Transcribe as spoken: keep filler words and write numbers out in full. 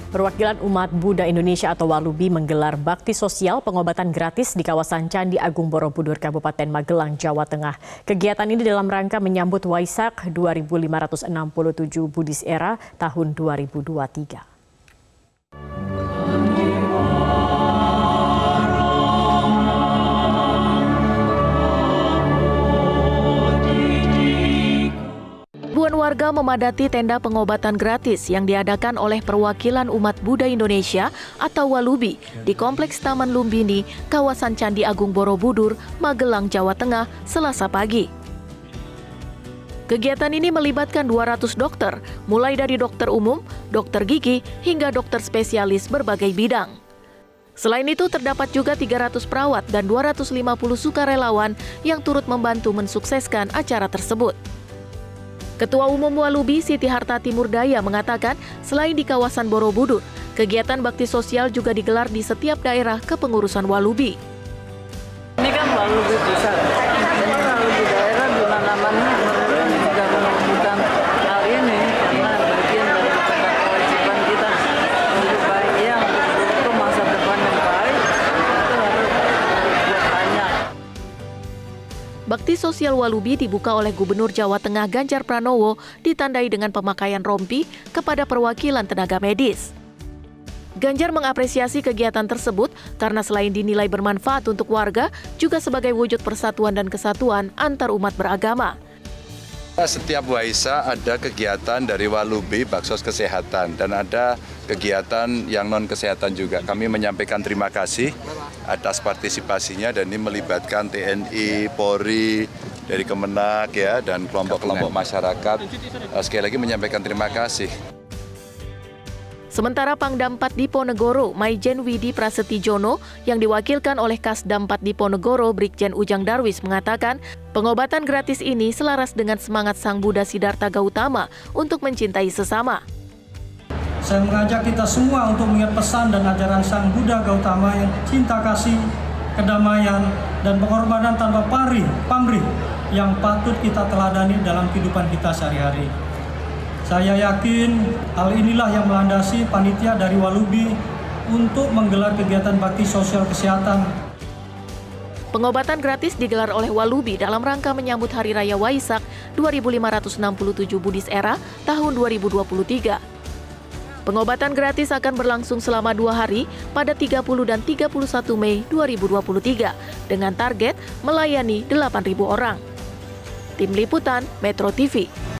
Perwakilan Umat Buddha Indonesia atau Walubi menggelar bakti sosial pengobatan gratis di kawasan Candi Agung Borobudur, Kabupaten Magelang, Jawa Tengah. Kegiatan ini dalam rangka menyambut Waisak dua ribu lima ratus enam puluh tujuh Buddhist Era tahun dua ribu dua puluh tiga. Ribuan warga memadati tenda pengobatan gratis yang diadakan oleh perwakilan Umat Buddha Indonesia atau Walubi di Kompleks Taman Lumbini, kawasan Candi Agung Borobudur, Magelang, Jawa Tengah, Selasa pagi. Kegiatan ini melibatkan dua ratus dokter, mulai dari dokter umum, dokter gigi, hingga dokter spesialis berbagai bidang. Selain itu, terdapat juga tiga ratus perawat dan dua ratus lima puluh sukarelawan yang turut membantu mensukseskan acara tersebut. Ketua Umum Walubi Siti Harta Timurdaya mengatakan, selain di kawasan Borobudur, kegiatan bakti sosial juga digelar di setiap daerah kepengurusan Walubi. Ini kan Walubi pusat, jadi Walubi daerah di mana-mana juga melakukan hal ini karena bagian dari kewajiban kita untuk baik yang untuk masa depan yang baik itu harus buat banyak. Bakti sosial Walubi dibuka oleh Gubernur Jawa Tengah Ganjar Pranowo ditandai dengan pemakaian rompi kepada perwakilan tenaga medis. Ganjar mengapresiasi kegiatan tersebut karena selain dinilai bermanfaat untuk warga, juga sebagai wujud persatuan dan kesatuan antar umat beragama. Setiap Waisak ada kegiatan dari Walubi Baksos Kesehatan dan ada kegiatan yang non-kesehatan juga. Kami menyampaikan terima kasih atas partisipasinya dan ini melibatkan T N I, Polri, dari Kemenak ya dan kelompok-kelompok masyarakat. Sekali lagi menyampaikan terima kasih. Sementara Pangdam empat Diponegoro, Maijen Widi Prasetyono, yang diwakilkan oleh Kasdam empat Diponegoro, Brigjen Ujang Darwis, mengatakan pengobatan gratis ini selaras dengan semangat Sang Buddha Siddhartha Gautama untuk mencintai sesama. Saya mengajak kita semua untuk mengingat pesan dan ajaran Sang Buddha Gautama yang cinta kasih, kedamaian, dan pengorbanan tanpa pamrih, pamrih yang patut kita teladani dalam kehidupan kita sehari-hari. Saya yakin hal inilah yang melandasi panitia dari Walubi untuk menggelar kegiatan bakti sosial kesehatan. Pengobatan gratis digelar oleh Walubi dalam rangka menyambut Hari Raya Waisak dua ribu lima ratus enam puluh tujuh Buddhist Era tahun dua ribu dua puluh tiga. Pengobatan gratis akan berlangsung selama dua hari pada tiga puluh dan tiga puluh satu Mei dua ribu dua puluh tiga dengan target melayani delapan ribu orang. Tim Liputan Metro T V.